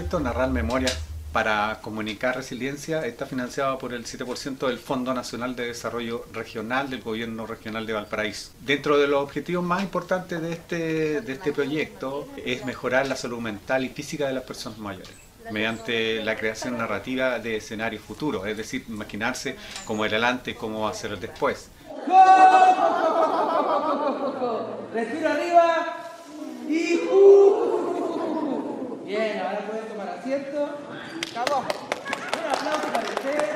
proyecto, Narrar Memorias para Comunicar Resiliencia, está financiado por el 7% del Fondo Nacional de Desarrollo Regional del Gobierno Regional de Valparaíso. Dentro de los objetivos más importantes de este proyecto es mejorar la salud mental y física de las personas mayores, mediante la creación narrativa de escenarios futuros, es decir, imaginarse cómo era el antes y cómo va a ser el después. Respiro arriba y bien, ahora pueden tomar asiento. ¡Acabó! Un aplauso para ustedes.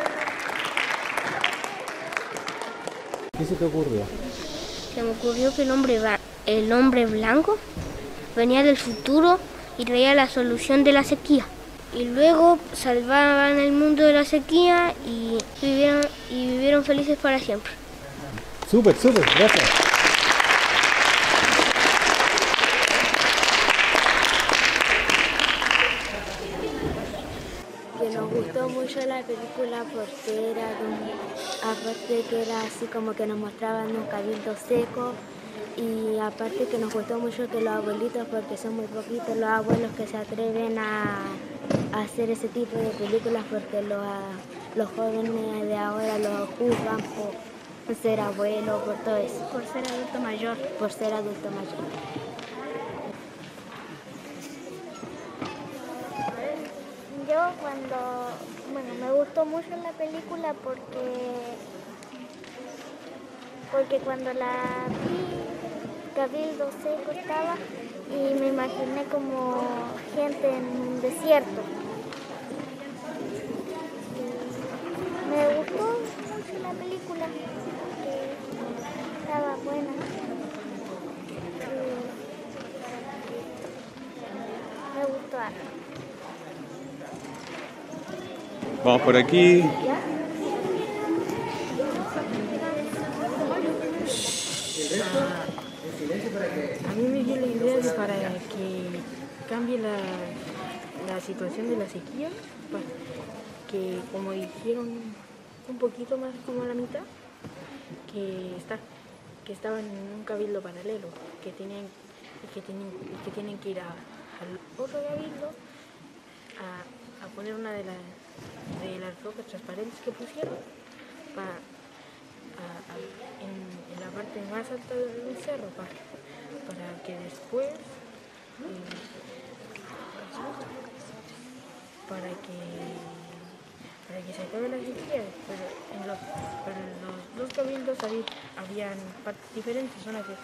¿Qué se te ocurrió? Se me ocurrió que el hombre blanco venía del futuro y traía la solución de la sequía. Y luego salvaban el mundo de la sequía y vivieron felices para siempre. Súper, gracias. Que nos gustó mucho la película porque aparte que era así como que nos mostraban un cabildo seco, y aparte que nos gustó mucho que los abuelitos, porque son muy poquitos los abuelos que se atreven a hacer ese tipo de películas, porque los jóvenes de ahora los juzgan por ser abuelo, por todo eso. Por ser adulto mayor. Por ser adulto mayor. Yo me gustó mucho la película porque cuando la vi, Cabildo Seco estaba y me imaginé como gente en un desierto. Me gustó mucho la película, porque estaba buena. Me gustó harto. Vamos por aquí. A mí me dio la idea de para que cambie la situación de la sequía, que como dijeron un poquito más como la mitad, que estaban en un cabildo paralelo, que tienen que ir al otro cabildo a poner una de las rocas transparentes que pusieron en la parte más alta del cerro para que después para que se acabe la sequía. Pero en los dos cabildos habían partes diferentes,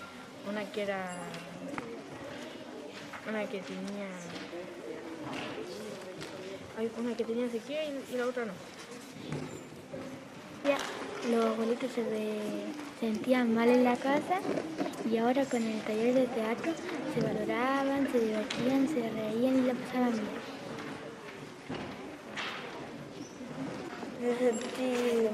una que tenía sequía y la otra no. Ya, los abuelitos se sentían mal en la casa y ahora con el taller de teatro se valoraban, se divertían, se reían y la pasaban bien. Me sentí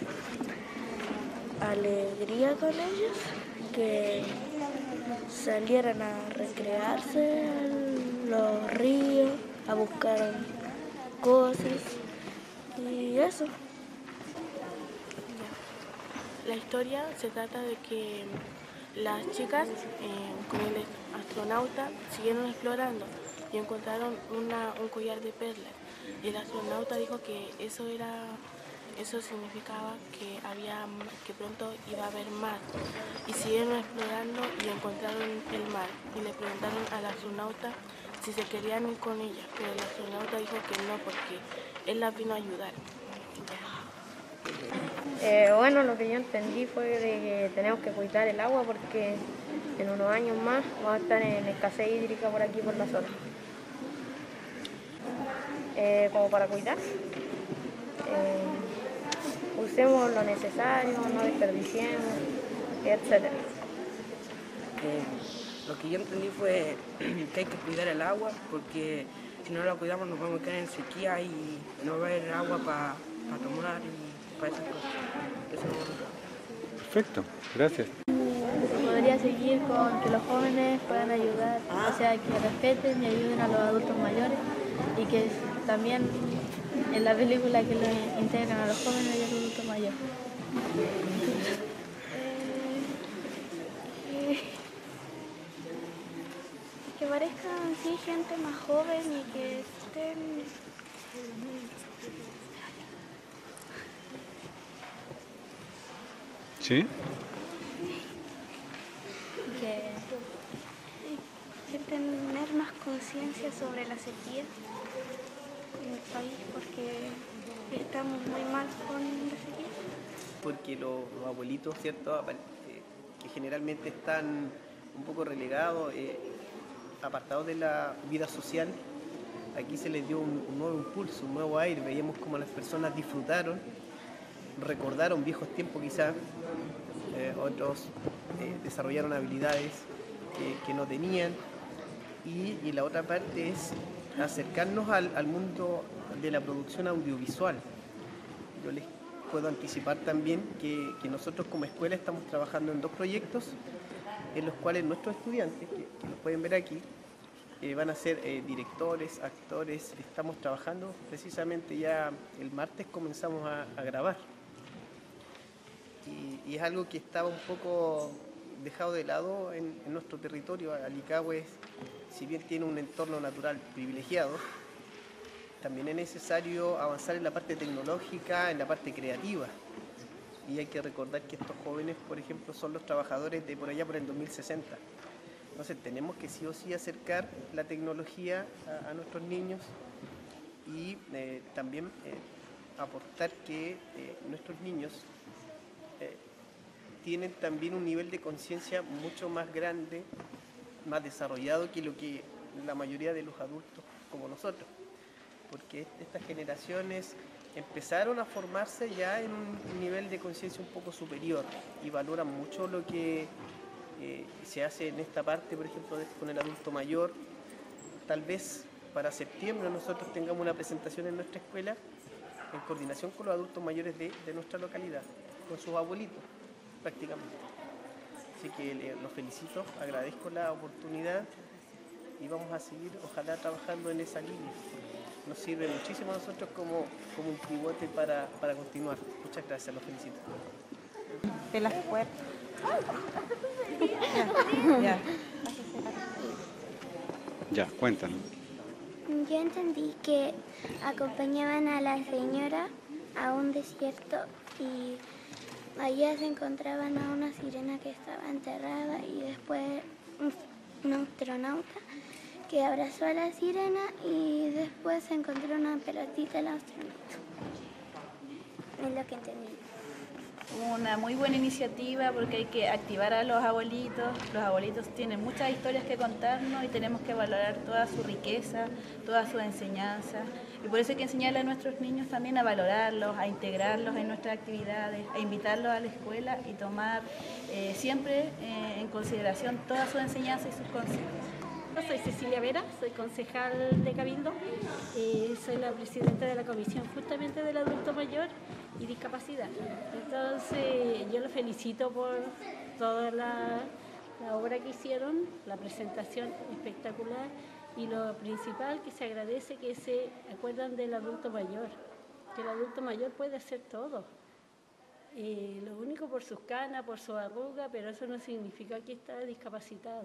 alegría con ellos, que salieran a recrearse en los ríos, a buscar cosas y eso. La historia se trata de que las chicas con el astronauta siguieron explorando y encontraron un collar de perlas, y el astronauta dijo que eso significaba que pronto iba a haber mar, y siguieron explorando y encontraron el mar y le preguntaron al astronauta si se querían ir con ella, pero el astronauta dijo que no, porque él la vino a ayudar. Bueno, lo que yo entendí fue de que tenemos que cuidar el agua porque en unos años más vamos a estar en escasez hídrica por aquí, por la zona. Como para cuidar, usemos lo necesario, no desperdiciemos, etc. Lo que yo entendí fue que hay que cuidar el agua, porque si no la cuidamos nos vamos a quedar en sequía y no va a haber agua para tomar y para esas cosas. Eso es lo Perfecto, gracias. Podría seguir con que los jóvenes puedan ayudar, o sea, que respeten y ayuden a los adultos mayores, y que también en la película que lo integran a los jóvenes y a los adultos mayores. Que parezcan sí gente más joven y que sienten ¿Sí? que tener más conciencia sobre la sequía en el país porque estamos muy mal con la sequía. Porque los abuelitos, ¿cierto? Que generalmente están un poco relegados, apartados de la vida social, aquí se les dio un nuevo impulso, un nuevo aire. Veíamos como las personas disfrutaron, recordaron viejos tiempos quizás, otros desarrollaron habilidades que no tenían, y la otra parte es acercarnos al mundo de la producción audiovisual. Yo les puedo anticipar también que nosotros como escuela estamos trabajando en 2 proyectos en los cuales nuestros estudiantes, que los pueden ver aquí, van a ser directores, actores. Estamos trabajando precisamente, ya el martes comenzamos a grabar. Y es algo que estaba un poco dejado de lado en nuestro territorio. Alicahue, si bien tiene un entorno natural privilegiado, también es necesario avanzar en la parte tecnológica, en la parte creativa. Y hay que recordar que estos jóvenes, por ejemplo, son los trabajadores de por allá por el 2060. Entonces tenemos que sí o sí acercar la tecnología a nuestros niños y también aportar que nuestros niños tienen también un nivel de conciencia mucho más grande, más desarrollado que lo que la mayoría de los adultos como nosotros. Porque estas generaciones empezaron a formarse ya en un nivel de conciencia un poco superior y valoran mucho lo que se hace en esta parte, por ejemplo, con el adulto mayor. Tal vez para septiembre nosotros tengamos una presentación en nuestra escuela en coordinación con los adultos mayores de nuestra localidad, con sus abuelitos prácticamente. Así que los felicito, agradezco la oportunidad y vamos a seguir, ojalá, trabajando en esa línea. Nos sirve muchísimo a nosotros como un pivote para continuar. Muchas gracias, los felicito. De las puertas. Ya, cuéntanos. Yo entendí que acompañaban a la señora a un desierto y allá se encontraban a una sirena que estaba enterrada y después un astronauta que abrazó a la sirena y después se encontró una pelotita del astronauta. Es lo que entendí. Una muy buena iniciativa porque hay que activar a los abuelitos. Los abuelitos tienen muchas historias que contarnos y tenemos que valorar toda su riqueza, toda su enseñanza. Y por eso hay que enseñarle a nuestros niños también a valorarlos, a integrarlos en nuestras actividades, a invitarlos a la escuela y tomar siempre en consideración toda su enseñanza y sus consejos. Soy Cecilia Vera, soy concejal de Cabildo, soy la presidenta de la comisión justamente del adulto mayor y discapacidad. Entonces yo los felicito por toda la obra que hicieron, la presentación espectacular y lo principal que se agradece que se acuerdan del adulto mayor, que el adulto mayor puede hacer todo. Lo único por sus canas, por su arruga, pero eso no significa que está discapacitado.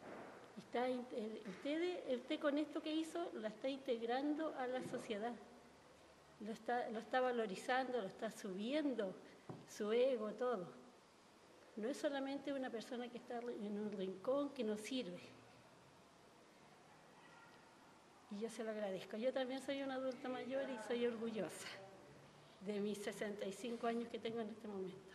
Usted con esto que hizo lo está integrando a la sociedad, lo está valorizando, lo está subiendo, su ego, todo. No es solamente una persona que está en un rincón que no sirve. Y yo se lo agradezco. Yo también soy una adulta mayor y soy orgullosa de mis 65 años que tengo en este momento.